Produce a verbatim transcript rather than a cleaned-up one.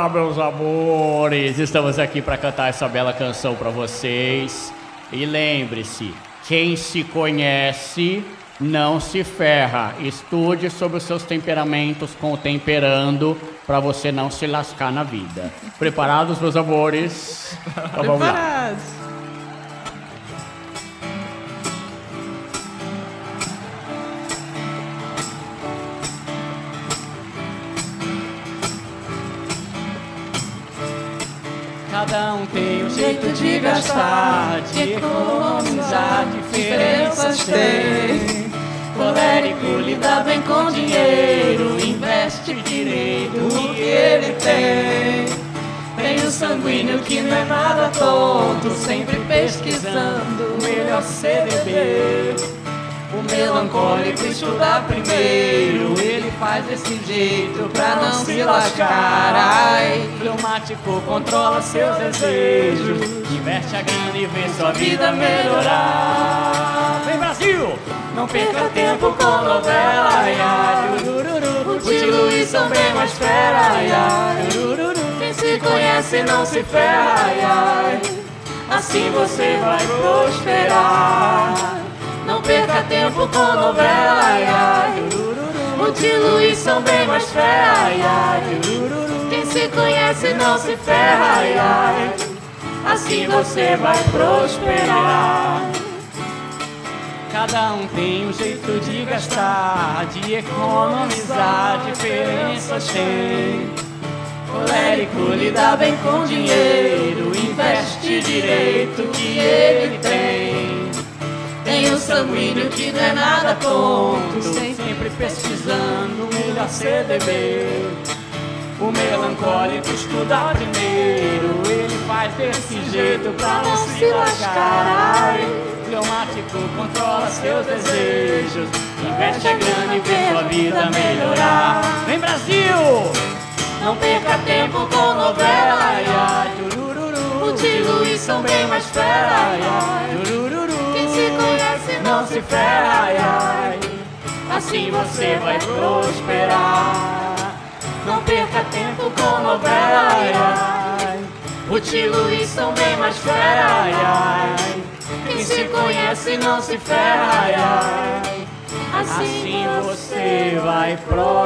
Olá, meus amores! Estamos aqui para cantar essa bela canção para vocês. E lembre-se, quem se conhece não se ferra. Estude sobre os seus temperamentos com o Temperando para você não se lascar na vida. Preparados, meus amores? Então vamos lá. Preparados. Cada um tem um jeito de gastar, de economizar, diferenças tem. Colérico lida bem com dinheiro, investe direito o que ele tem. Tem o sanguíneo que não é nada tonto, sempre pesquisando o melhor C D B. O melancólico estuda primeiro, ele faz desse jeito pra não se lascar. Ai, fleumático controla seus desejos, investe a grana e vê sua vida melhorar. Vem Brasil! Não perca tempo com novela, ai, ai, turururu. O Tilo e são bem mais fera, ai, ai, turururu. Quem se conhece não se ferra, ai, ai. Assim você vai prosperar. Não perca tempo com novela, ai, ai, o Tilo e são bem mais fera, ai, ai, quem se conhece não se ferra, ai, ai, assim você vai prosperar. Cada um tem um jeito de gastar, de economizar, diferenças tem. Colérico lida bem com dinheiro, investe direito que ele tem. Tem o sanguíneo que não é nada tonto, sempre pesquisando o melhor C D B. O melancólico estuda primeiro, ele faz desse jeito pra não se lascar. O fleumático controla seus desejos, investe a grana e vê sua vida melhorar. Vem Brasil! Não perca tempo com novela, ai, ai, turururu. O Tilo e são bem mais fera, ai, ai, turururu. Se conhece não se ferra, ai, ai, assim você vai prosperar. Não perca tempo com novela, ai, ai, o Tilo e são bem mais fera, ai, ai, quem se conhece não se ferra, ai, ai, assim você vai prosperar.